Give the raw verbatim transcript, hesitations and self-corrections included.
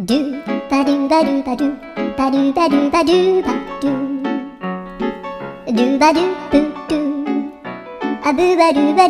ドゥバドゥバドゥバドゥバドゥバドゥバドゥバドゥドゥバドゥブドゥあぶばるば